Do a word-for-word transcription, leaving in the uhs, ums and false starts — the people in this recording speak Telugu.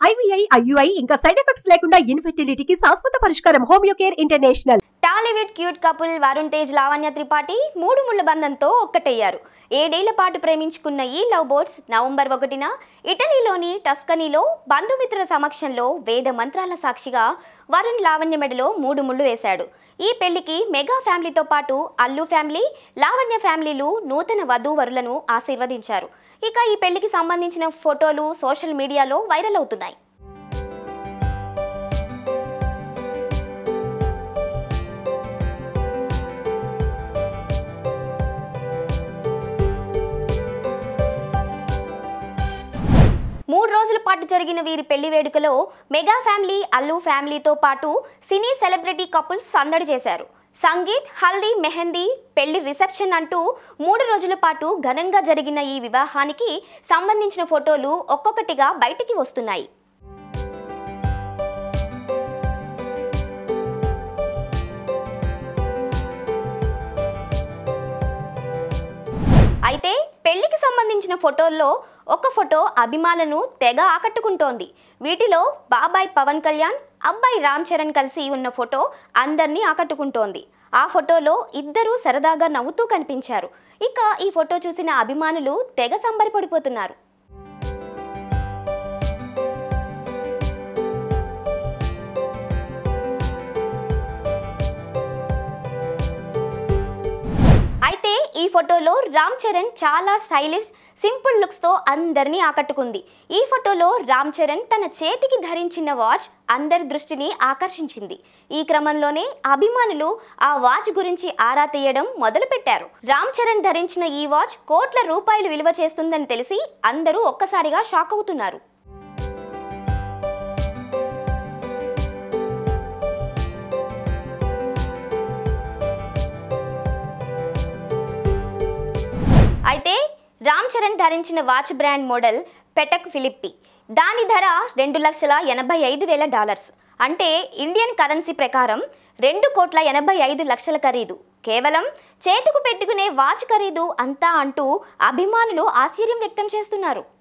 ఐవీఐ, ఐయుఐ ఇంకా సైడ్ ఎఫెక్ట్స్ లేకుండా ఇన్ఫెర్టిలిటీకి శాశ్వత పరిష్కారం homeo care international. Tollywood cute couple Varun Tej Lavanya Tripathi మూడు ముళ్ల బంధంతో ఒక్కటయ్యారు. ఏడేళ్ల పాటు ప్రేమించుకున్న ఈ లవ్ బోర్డ్స్ నవంబర్ ఒకటిన ఇటలీలోని టస్కనీలో బంధుమిత్రుల సమక్షంలో వేద మంత్రాల సాక్షిగా వరుణ్ లావణ్య మెడలో మూడు ముళ్లు వేశాడు. ఈ పెళ్లికి మెగా ఫ్యామిలీతో పాటు అల్లు ఫ్యామిలీ, లావణ్య ఫ్యామిలీలు నూతన వధూవరులను ఆశీర్వదించారు. ఇక ఈ పెళ్లికి సంబంధించిన ఫోటోలు సోషల్ మీడియాలో వైరల్ అవుతున్నాయి. మూడు రోజుల పాటు జరిగిన వీరి పెళ్లి వేడుకలో మెగా ఫ్యామిలీ, అల్లు ఫ్యామిలీతో పాటు సినీ సెలబ్రిటీ కపుల్స్ సందడి చేశారు. సంగీత్, హల్దీ, మెహందీ, పెళ్లి రిసెప్షన్ అంటూ మూడు రోజుల పాటు ఘనంగా జరిగిన ఈ వివాహానికి సంబంధించిన ఫోటోలు ఒక్కొక్కటిగా బయటికి వస్తున్నాయి. అయితే పెళ్లికి సంబంధించిన ఫోటోల్లో ఒక ఫోటో అభిమానులను తెగ ఆకట్టుకుంటోంది. వీటిలో బాబాయ్ పవన్ కళ్యాణ్, అబ్బాయి రామ్ చరణ్ కలిసి ఉన్న ఫోటో అందరినీ ఆకట్టుకుంటోంది. ఆ ఫోటోలో ఇద్దరూ సరదాగా నవ్వుతూ కనిపించారు. ఇక ఈ ఫోటో చూసిన అభిమానులు తెగ సంబరపడిపోతున్నారు. అయితే ఈ ఫోటోలో రామ్ చరణ్ చాలా స్టైలిష్, సింపుల్ లుక్స్తో అందరినీ ఆకట్టుకుంది. ఈ ఫోటోలో రామ్ చరణ్ తన చేతికి ధరించిన వాచ్ అందరి దృష్టిని ఆకర్షించింది. ఈ క్రమంలోనే అభిమానులు ఆ వాచ్ గురించి ఆరా తీయడం మొదలుపెట్టారు. రామ్ చరణ్ ధరించిన ఈ వాచ్ కోట్ల రూపాయలు విలువ చేస్తుందని తెలిసి అందరూ ఒక్కసారిగా షాక్ అవుతున్నారు. అయితే రామ్ చరణ్ ధరించిన watch brand model Patek Philippe. దాని ధర రెండు లక్షల ఎనభై ఐదు వేల డాలర్స్, అంటే ఇండియన్ కరెన్సీ ప్రకారం రెండు కోట్ల ఎనభై ఐదు లక్షల ఖరీదు. కేవలం చేతుకు పెట్టుకునే వాచ్ ఖరీదు అంతా అంటూ అభిమానులు ఆశ్చర్యం వ్యక్తం చేస్తున్నారు.